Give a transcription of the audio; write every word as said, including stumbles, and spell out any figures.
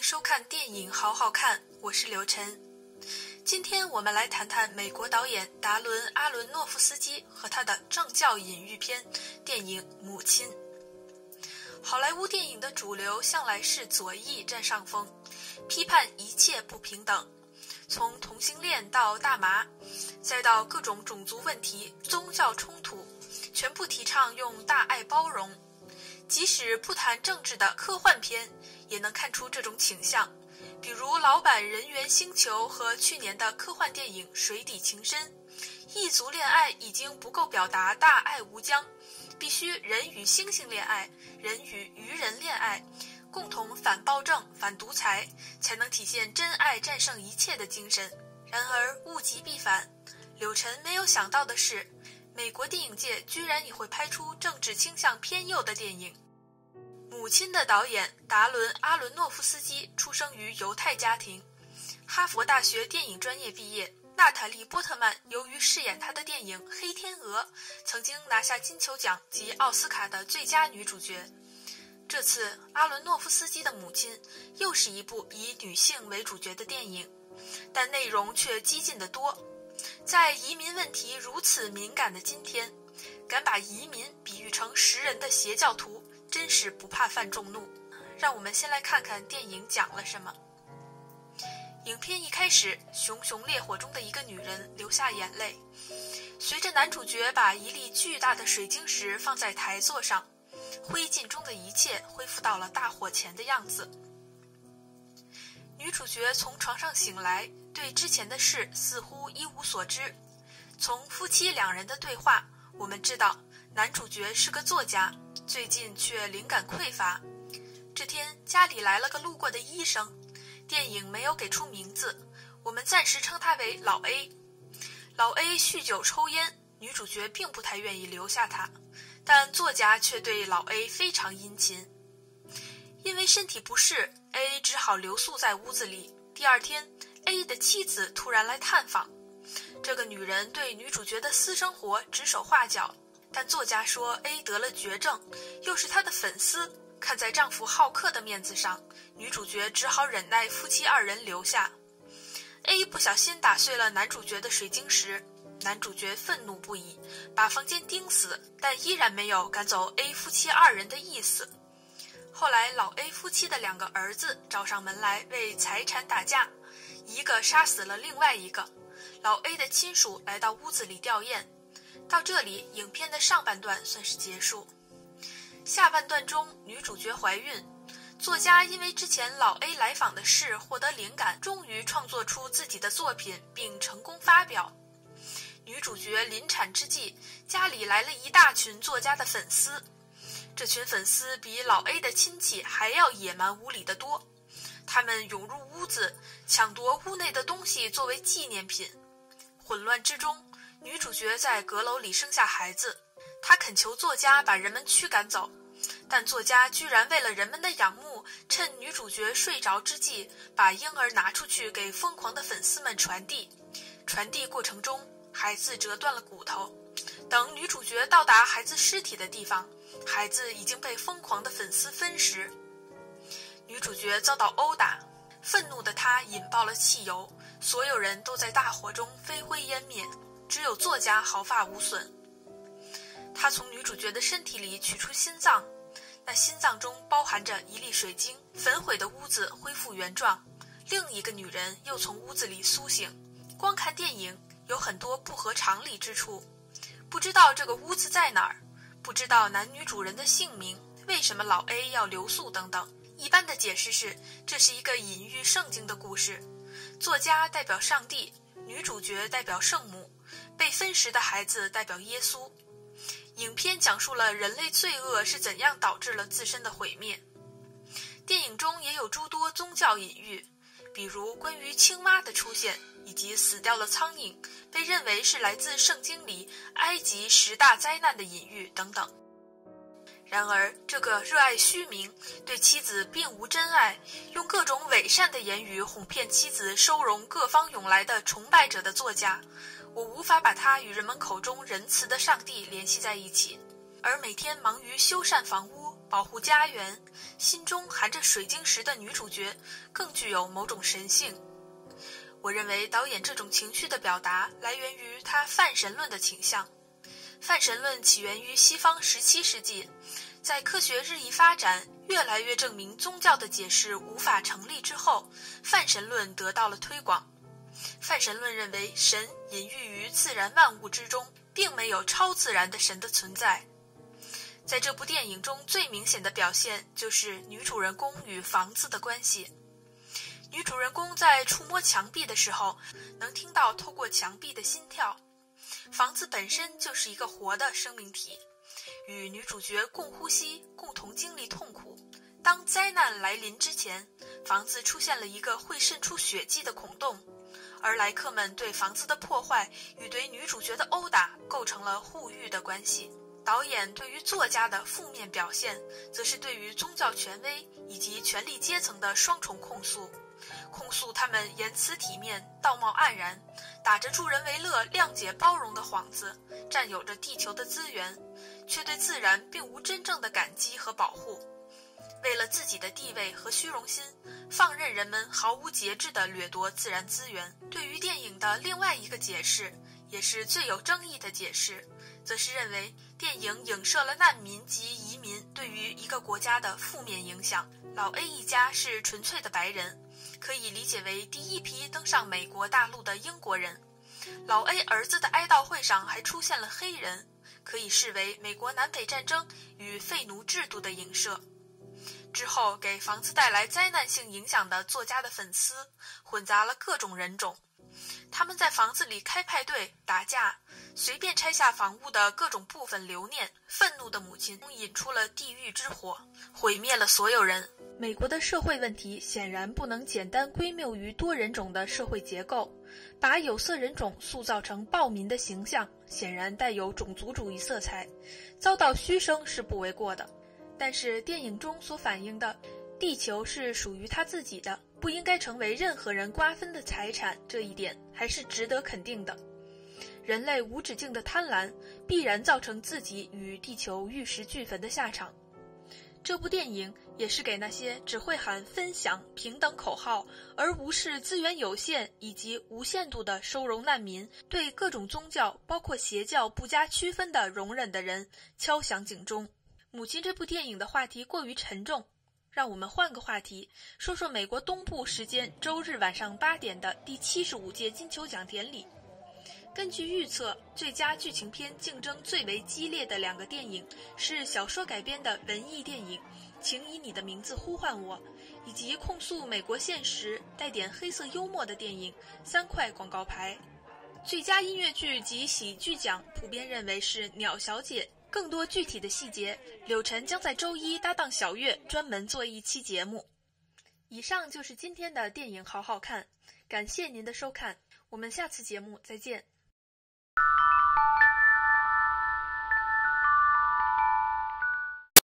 收看电影好好看，我是刘晨。今天我们来谈谈美国导演达伦·阿伦诺夫斯基和他的政教隐喻片电影《母亲》。好莱坞电影的主流向来是左翼占上风，批判一切不平等，从同性恋到大麻，再到各种种族问题、宗教冲突，全部提倡用大爱包容。即使不谈政治的科幻片，也能看出这种倾向，比如老版《人猿星球》和去年的科幻电影《水底情深》。异族恋爱已经不够表达大爱无疆，必须人与猩猩恋爱，人与鱼人恋爱，共同反暴政、反独裁，才能体现真爱战胜一切的精神。然而物极必反，柳晨没有想到的是，美国电影界居然也会拍出政治倾向偏右的电影。母亲的导演达伦·阿伦诺夫斯基出生于犹太家庭，哈佛大学电影专业毕业。娜塔莉·波特曼由于饰演她的电影《黑天鹅》，曾经拿下金球奖及奥斯卡的最佳女主角。这次阿伦诺夫斯基的母亲又是一部以女性为主角的电影，但内容却激进得多。在移民问题如此敏感的今天，敢把移民比喻成食人的邪教徒，真是不怕犯众怒。让我们先来看看电影讲了什么。影片一开始，熊熊烈火中的一个女人流下眼泪，随着男主角把一粒巨大的水晶石放在台座上，灰烬中的一切恢复到了大火前的样子。女主角从床上醒来，对之前的事似乎一无所知。从夫妻两人的对话，我们知道男主角是个作家，最近却灵感匮乏。这天家里来了个路过的医生，电影没有给出名字，我们暂时称他为老 A。 老 A 酗酒抽烟，女主角并不太愿意留下他，但作家却对老 A 非常殷勤。因为身体不适， A 只好留宿在屋子里。第二天 A 的妻子突然来探访，这个女人对女主角的私生活指手画脚，但作家说 A 得了绝症，又是她的粉丝，看在丈夫好客的面子上，女主角只好忍耐夫妻二人留下。 A 不小心打碎了男主角的水晶石，男主角愤怒不已，把房间钉死，但依然没有赶走 A 夫妻二人的意思。后来老 A 夫妻的两个儿子找上门来为财产打架，一个杀死了另外一个。老 A 的亲属来到屋子里吊唁。到这里，影片的上半段算是结束。下半段中，女主角怀孕，作家因为之前老 A 来访的事获得灵感，终于创作出自己的作品并成功发表。女主角临产之际，家里来了一大群作家的粉丝，这群粉丝比老 A 的亲戚还要野蛮无理得多，他们涌入屋子，抢夺屋内的东西作为纪念品。混乱之中，女主角在阁楼里生下孩子，她恳求作家把人们驱赶走，但作家居然为了人们的仰慕，趁女主角睡着之际，把婴儿拿出去给疯狂的粉丝们传递。传递过程中，孩子折断了骨头，等女主角到达孩子尸体的地方，孩子已经被疯狂的粉丝分食。女主角遭到殴打，愤怒的她引爆了汽油，所有人都在大火中飞灰烟灭，只有作家毫发无损。他从女主角的身体里取出心脏，那心脏中包含着一粒水晶，焚毁的屋子恢复原状。另一个女人又从屋子里苏醒。光看电影有很多不合常理之处，不知道这个屋子在哪儿，不知道男女主人的姓名，为什么老 A 要留宿等等。一般的解释是，这是一个隐喻圣经的故事，作家代表上帝，女主角代表圣母，被分食的孩子代表耶稣。影片讲述了人类罪恶是怎样导致了自身的毁灭。电影中也有诸多宗教隐喻，比如关于青蛙的出现，以及死掉了苍蝇被认为是来自圣经里埃及十大灾难的隐喻等等。然而这个热爱虚名，对妻子并无真爱，用各种伪善的言语哄骗妻子收容各方涌来的崇拜者的作家，我无法把他与人们口中仁慈的上帝联系在一起。而每天忙于修缮房屋、 保护家园，心中含着水晶石的女主角更具有某种神性。我认为导演这种情绪的表达来源于他泛神论的倾向。泛神论起源于西方十七世纪，在科学日益发展，越来越证明宗教的解释无法成立之后，泛神论得到了推广。泛神论认为神隐喻于自然万物之中，并没有超自然的神的存在。在这部电影中最明显的表现就是女主人公与房子的关系。女主人公在触摸墙壁的时候，能听到透过墙壁的心跳。房子本身就是一个活的生命体，与女主角共呼吸，共同经历痛苦。当灾难来临之前，房子出现了一个会渗出血迹的孔洞，而来客们对房子的破坏与对女主角的殴打构成了互喻的关系。导演对于作家的负面表现，则是对于宗教权威以及权力阶层的双重控诉，控诉他们言辞体面、道貌岸然，打着助人为乐、谅解包容的幌子，占有着地球的资源，却对自然并无真正的感激和保护。为了自己的地位和虚荣心，放任人们毫无节制地掠夺自然资源。对于电影的另外一个解释，也是最有争议的解释，则是认为电影影射了难民及移民对于一个国家的负面影响。老 A 一家是纯粹的白人，可以理解为第一批登上美国大陆的英国人。老 A 儿子的哀悼会上还出现了黑人，可以视为美国南北战争与废奴制度的影射。之后给房子带来灾难性影响的作家的粉丝混杂了各种人种，他们在房子里开派对、打架，随便拆下房屋的各种部分留念。愤怒的母亲引出了地狱之火，毁灭了所有人。美国的社会问题显然不能简单归咎于多人种的社会结构，把有色人种塑造成暴民的形象，显然带有种族主义色彩，遭到嘘声是不为过的。但是电影中所反映的地球是属于他自己的，不应该成为任何人瓜分的财产，这一点还是值得肯定的。人类无止境的贪婪必然造成自己与地球玉石俱焚的下场。这部电影也是给那些只会喊分享平等口号而无视资源有限以及无限度的收容难民，对各种宗教包括邪教不加区分的容忍的人敲响警钟。母亲这部电影的话题过于沉重，让我们换个话题，说说美国东部时间周日晚上八点的第七十五届金球奖典礼。根据预测，最佳剧情片竞争最为激烈的两个电影是小说改编的文艺电影《请以你的名字呼唤我》，以及控诉美国现实、带点黑色幽默的电影《三块广告牌》。最佳音乐剧及喜剧奖普遍认为是《鸟小姐》。更多具体的细节，柳晨将在周一搭档小月专门做一期节目。以上就是今天的电影好好看，感谢您的收看，我们下次节目再见。